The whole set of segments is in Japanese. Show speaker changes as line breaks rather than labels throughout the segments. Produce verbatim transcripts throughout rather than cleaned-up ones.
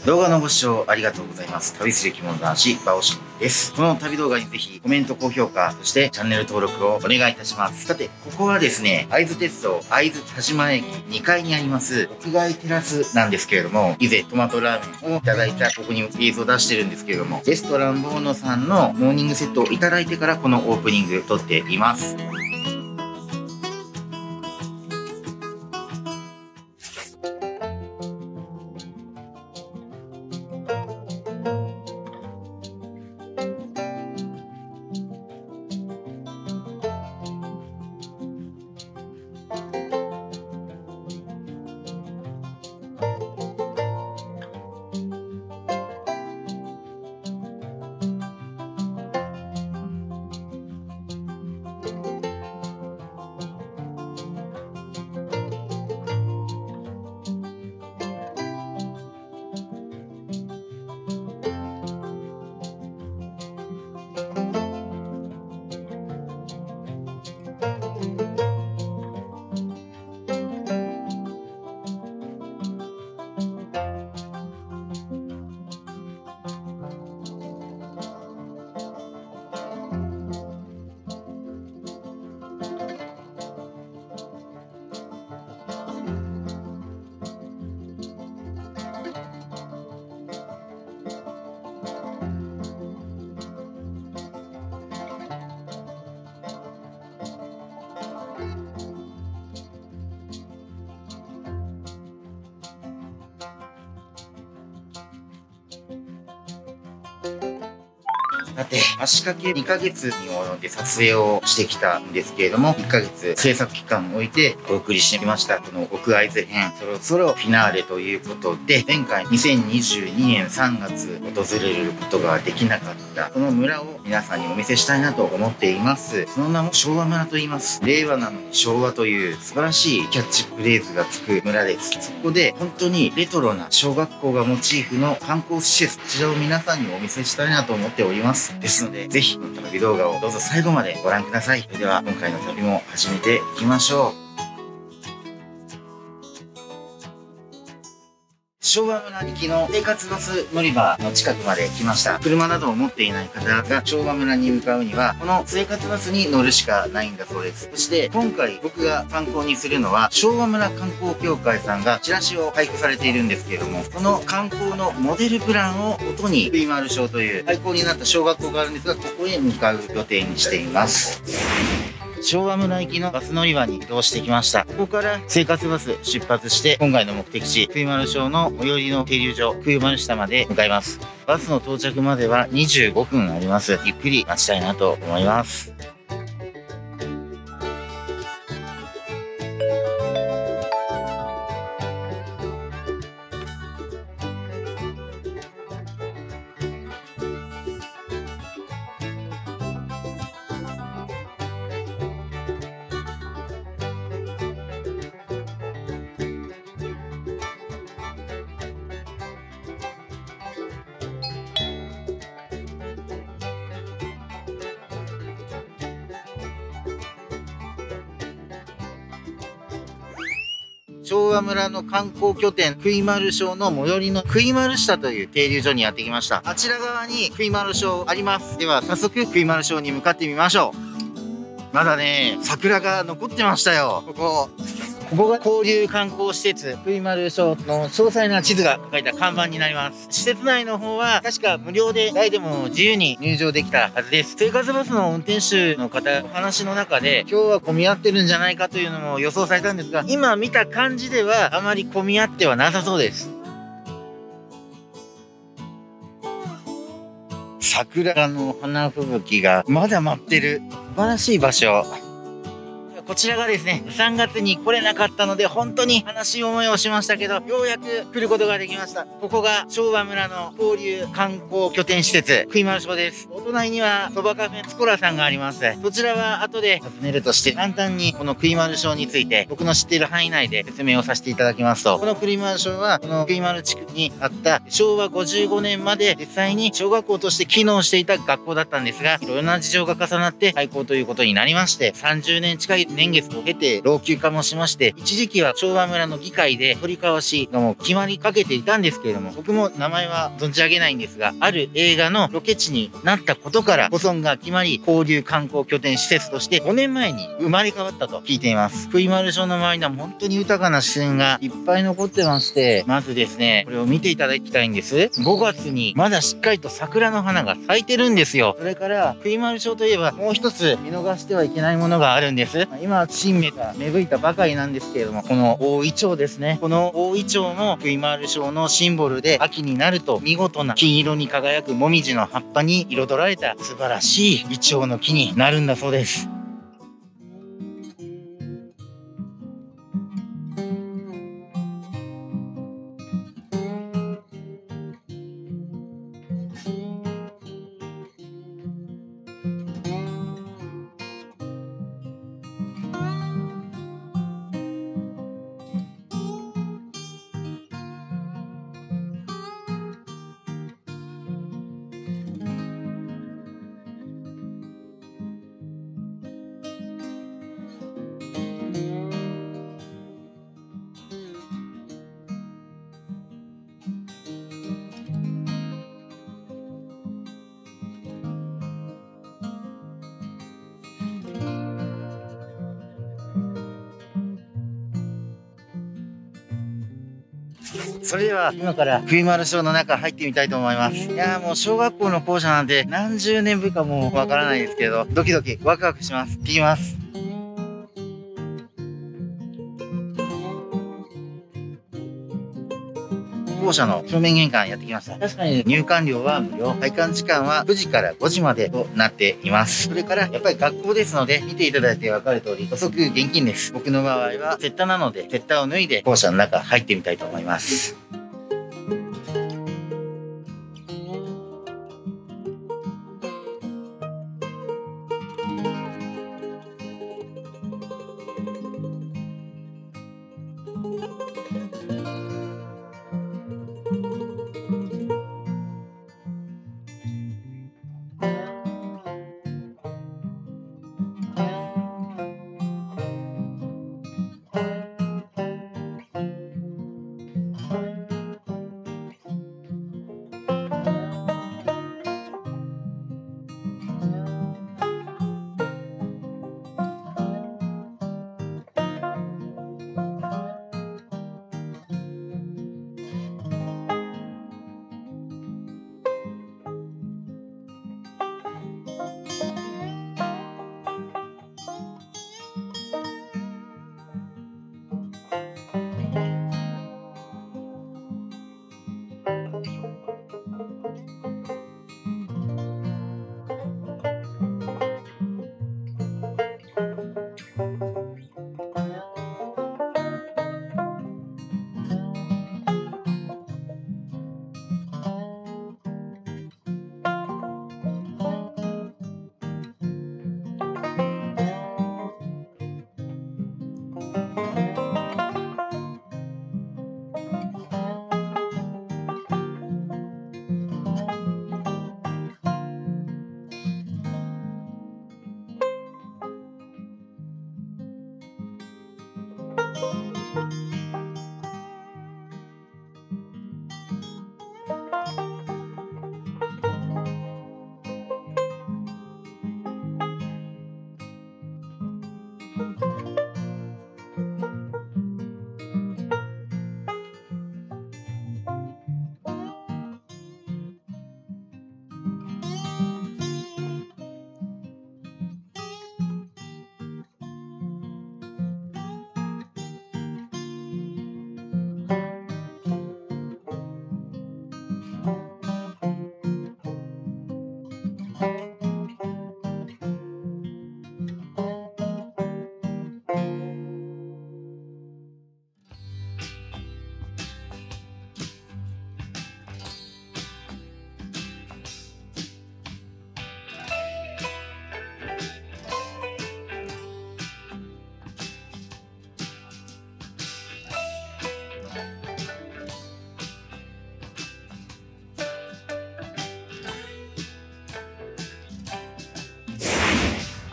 動画のご視聴ありがとうございます。旅する着物男子、バオシンです。この旅動画にぜひコメント、高評価、そしてチャンネル登録をお願いいたします。さて、ここはですね、会津鉄道会津田島駅にかいにあります屋外テラスなんですけれども、以前トマトラーメンをいただいた、ここに映像出してるんですけれども、レストランボーノさんのモーニングセットをいただいてからこのオープニング撮っています。さて、足掛けにかげつに及んで撮影をしてきたんですけれども、いっかげつ制作期間を置いてお送りしてきました。この奥会津編、そろそろフィナーレということで、前回にせんにじゅうにねんさんがつ訪れることができなかった、この村を皆さんにお見せしたいなと思っています。その名も昭和村と言います。令和なのに昭和という素晴らしいキャッチフレーズがつく村です。そこで本当にレトロな小学校がモチーフの観光施設、こちらを皆さんにお見せしたいなと思っております。ですので、ぜひこの旅動画をどうぞ最後までご覧ください。それでは今回の旅も始めていきましょう。昭和村行きの生活バス乗り場の近くまで来ました。車などを持っていない方が昭和村に向かうには、この生活バスに乗るしかないんだそうです。そして今回僕が参考にするのは、昭和村観光協会さんがチラシを配布されているんですけれども、この観光のモデルプランを元に、福井丸小という廃校になった小学校があるんですが、ここへ向かう予定にしています。昭和村行きのバス乗り場に移動してきました。ここから生活バス出発して、今回の目的地、福井丸小の最寄りの停留所、福井丸下まで向かいます。バスの到着まではにじゅうごふんあります。ゆっくり待ちたいなと思います。昭和村の観光拠点、福井丸小の最寄りの福井丸下という停留所にやってきました。あちら側に福井丸小あります。では早速福井丸小に向かってみましょう。まだね、桜が残ってましたよ。ここ。ここが交流観光施設、福井丸小の詳細な地図が書かれた看板になります。施設内の方は確か無料で誰でも自由に入場できたはずです。生活バスの運転手の方、お話の中で今日は混み合ってるんじゃないかというのも予想されたんですが、今見た感じではあまり混み合ってはなさそうです。桜の花吹雪がまだ舞ってる素晴らしい場所。こちらがですね、さんがつに来れなかったので、本当に悲しい思いをしましたけど、ようやく来ることができました。ここが昭和村の交流観光拠点施設、福井丸小です。お隣には、そばカフェつこらさんがあります。そちらは後で訪ねるとして、簡単にこの福井丸小について、僕の知っている範囲内で説明をさせていただきますと、この福井丸小は、この福井丸地区にあったしょうわごじゅうごねんまで実際に小学校として機能していた学校だったんですが、いろいろな事情が重なって廃校ということになりまして、さんじゅうねん近い年月を経て老朽化もしまして、一時期は昭和村の議会で取り交わしがもう決まりかけていたんですけれども、僕も名前は存じ上げないんですが、ある映画のロケ地になったことから保存が決まり、交流観光拠点施設としてごねんまえに生まれ変わったと聞いています。栗丸町の周りには本当に豊かな自然がいっぱい残ってまして、まずですね、これを見ていただきたいんです。ごがつにまだしっかりと桜の花が咲いてるんですよ。それから栗丸町といえばもう一つ見逃してはいけないものがあるんです。今新芽が芽吹いたばかりなんですけれども、この大イチョウですね。この大イチョウも栗丸町のシンボルで、秋になると見事な金色に輝くもみじの葉っぱに彩られた素晴らしいイチョウの木になるんだそうです。それでは今から栗丸町の中入ってみたいと思います。いやーもう小学校の校舎なんて何十年ぶりかもうわからないですけど、ドキドキワクワクします。行きます。校舎の正面玄関やってきました。確かに入館料は無料。開館時間はくじからごじまでとなっています。それからやっぱり学校ですので、見ていただいてわかる通り、補足現金です。僕の場合はセッタなので、セッタを脱いで校舎の中入ってみたいと思います。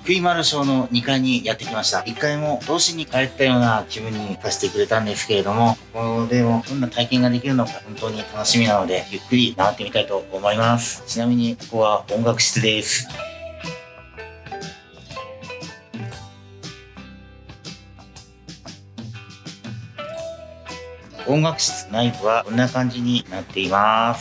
クイマルショーのにかいにやってきました。いっかいも童心に帰ったような気分にさせてくれたんですけれども、ここでもどんな体験ができるのか本当に楽しみなので、ゆっくり回ってみたいと思います。ちなみにここは音楽室です。音楽室内部はこんな感じになっています。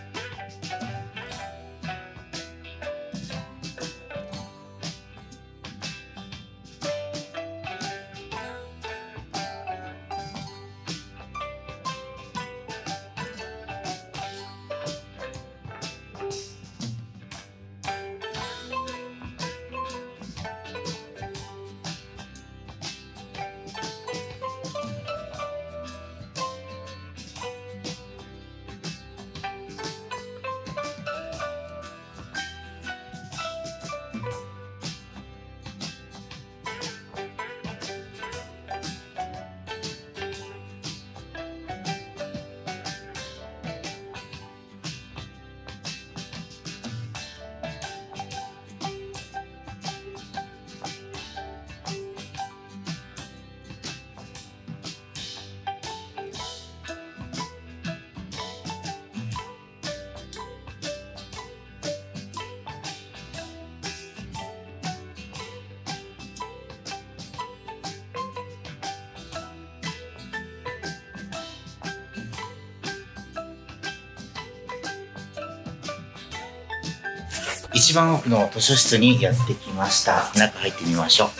一番奥の図書室にやってきました。中入ってみましょ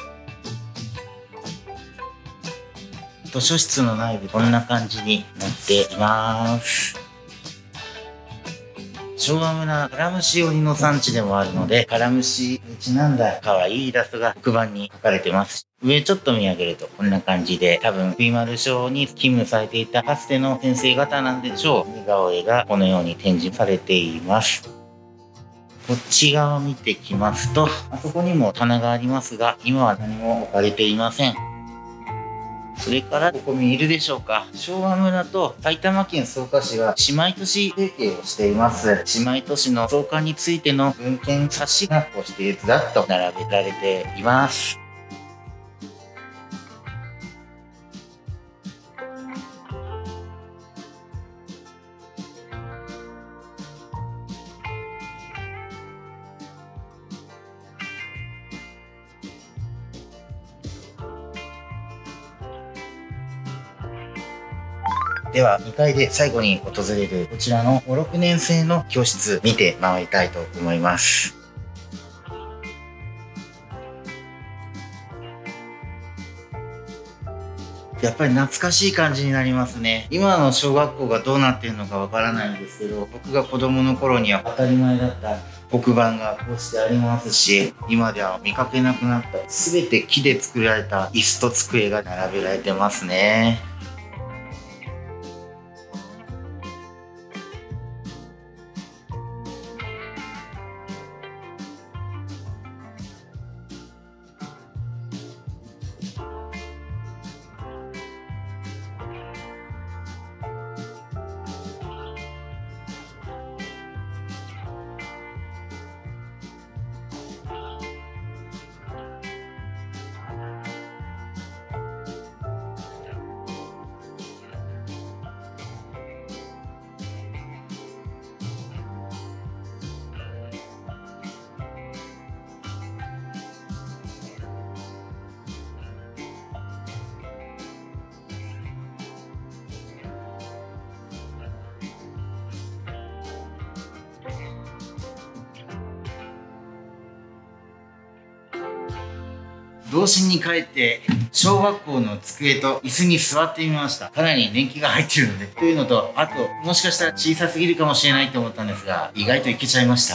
う。図書室の内部こんな感じになっています。昭和村カラムシ鬼の産地でもあるので、カラムシにちなんだ可愛いイラストが黒板に描かれてます。上ちょっと見上げるとこんな感じで、多分クイマル小に勤務されていたかつての先生方なんでしょう。似顔絵がこのように展示されています。こっち側を見てきますと、あそこにも棚がありますが、今は何も置かれていません。それから、ここ見えるでしょうか。昭和村と埼玉県草加市は姉妹都市提携をしています。姉妹都市の草加についての文献冊子がこうしてずらっと並べられています。ではにかいで最後に訪れるこちらのご、ろくねん生の教室見て回りたいと思います。やっぱり懐かしい感じになりますね。今の小学校がどうなっているのかわからないんですけど、僕が子供の頃には当たり前だった黒板がこうしてありますし、今では見かけなくなった全て木で作られた椅子と机が並べられてますね。童心に帰って小学校の机と椅子に座ってみました。かなり年季が入ってるので。というのと、あと、もしかしたら小さすぎるかもしれないと思ったんですが、意外といけちゃいました。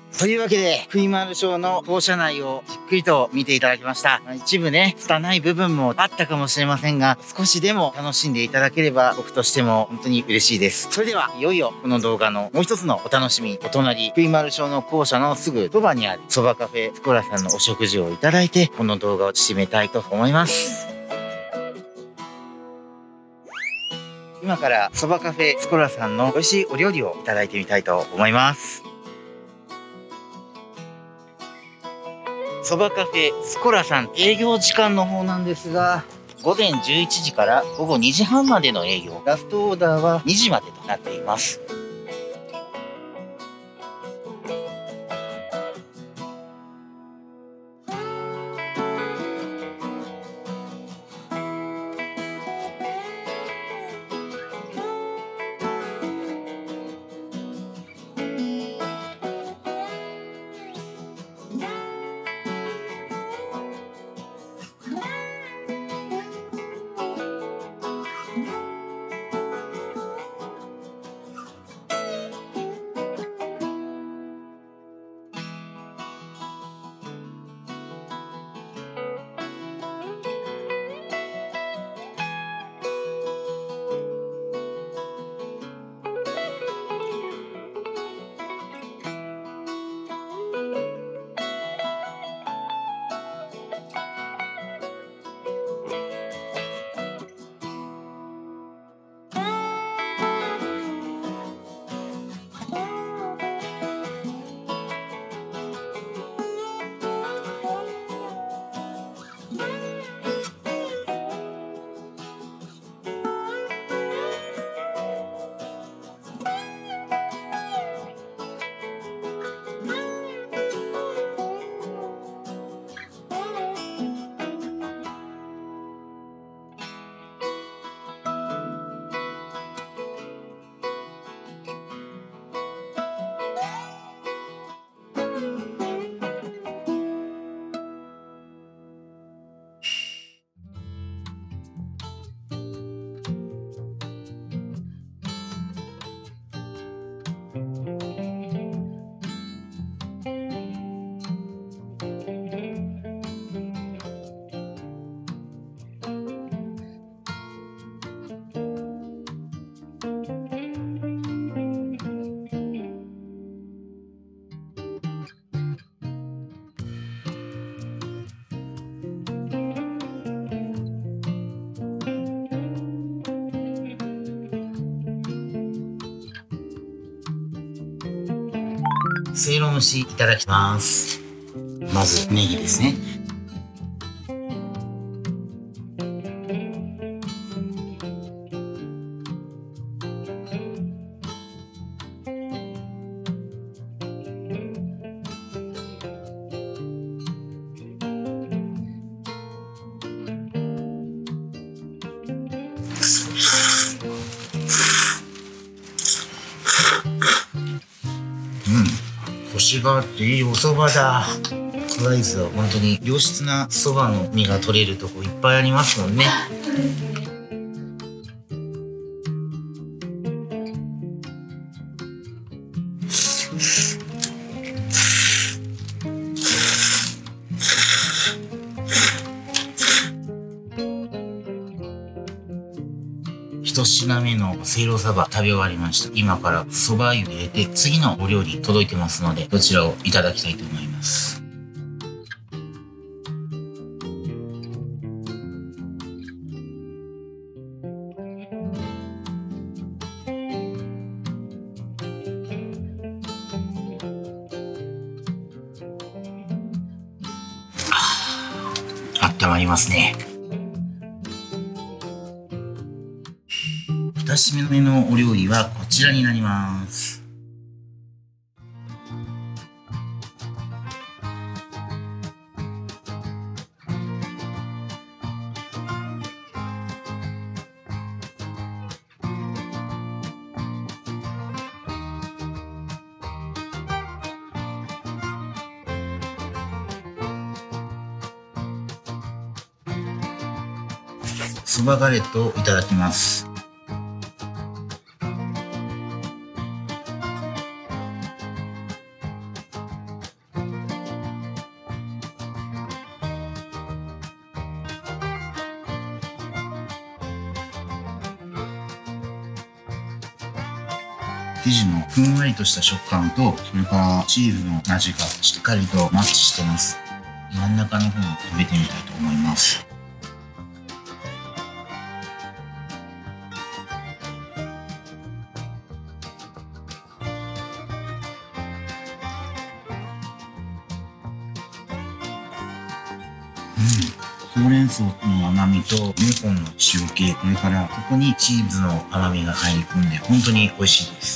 というわけで、クイマールショーの校舎内をじっくりと見ていただきました。一部ね、拙い部分もあったかもしれませんが、少しでも楽しんでいただければ僕としても本当に嬉しいです。それでは、いよいよこの動画のもう一つのお楽しみ、お隣、クイマールショーの校舎のすぐそばにあるそばカフェスコラさんのお食事をいただいて、この動画を締めたいと思います。今からそばカフェスコラさんの美味しいお料理をいただいてみたいと思います。そばカフェスコラさん、営業時間の方なんですが、ごぜんじゅういちじからごごにじはんまでの営業、ラストオーダーはにじまでとなっています。せいろ蒸しいただきます。まずネギですね。コシがあっていいお蕎麦だ。会津は本当に良質な蕎麦の実が取れるとこいっぱいありますもんね。一品目のせいろそば食べ終わりました。今からそば湯入れて次のお料理届いてますので、どちらをいただきたいと思います。あったまりますね。二品目のお料理はこちらになります。そばガレットをいただきます。 生地のふんわりとした食感と、それからチーズの味がしっかりとマッチしてます。真ん中の方を食べてみたいと思います。うん、ほうれん草の甘みとベーコンの塩気、それからここにチーズの甘みが入り込んで本当に美味しいです。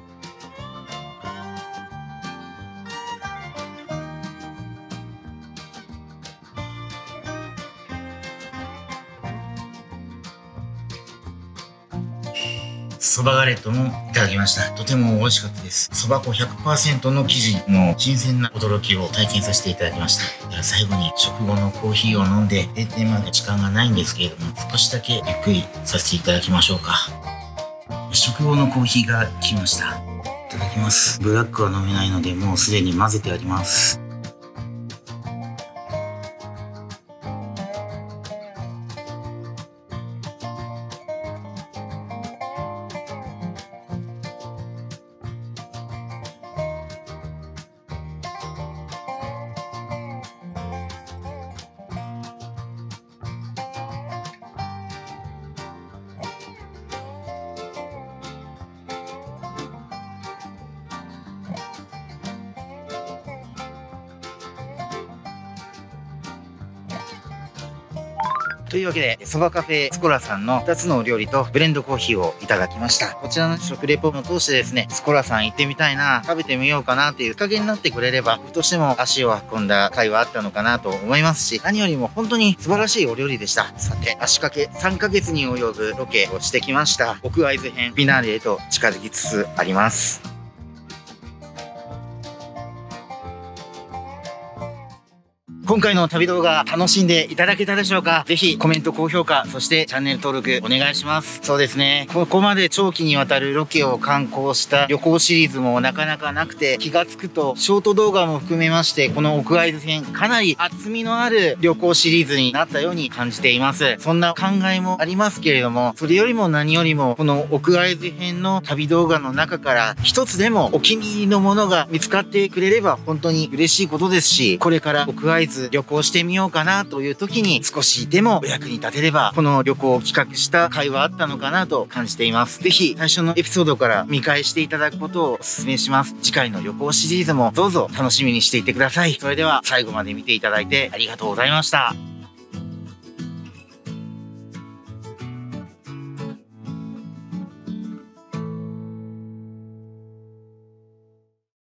そばガレットもいただきました。とても美味しかったです。そば粉 ひゃくパーセント の生地の新鮮な驚きを体験させていただきました。では最後に食後のコーヒーを飲んで、閉店まで時間がないんですけれども、少しだけゆっくりさせていただきましょうか。食後のコーヒーが来ました。いただきます。ブラックは飲めないので、もうすでに混ぜてあります。というわけで、そばカフェスコラさんのふたつのお料理とブレンドコーヒーをいただきました。こちらの食レポを通してですね、スコラさん行ってみたいな、食べてみようかなっていうきっかけになってくれれば、僕としても足を運んだ回はあったのかなと思いますし、何よりも本当に素晴らしいお料理でした。さて、足掛けさんかげつに及ぶロケをしてきました。奥会津編フィナーレへと近づきつつあります。今回の旅動画楽しんでいただけたでしょうか？ぜひコメント、高評価、そしてチャンネル登録お願いします。そうですね。ここまで長期にわたるロケを観光した旅行シリーズもなかなかなくて、気がつくとショート動画も含めまして、この奥会津編かなり厚みのある旅行シリーズになったように感じています。そんな考えもありますけれども、それよりも何よりもこの奥会津編の旅動画の中から一つでもお気に入りのものが見つかってくれれば本当に嬉しいことですし、これから奥会津旅行してみようかなという時に少しでもお役に立てれば、この旅行を企画した回はあったのかなと感じています。ぜひ最初のエピソードから見返していただくことをお勧めします。次回の旅行シリーズもどうぞ楽しみにしていてください。それでは最後まで見ていただいてありがとうございました。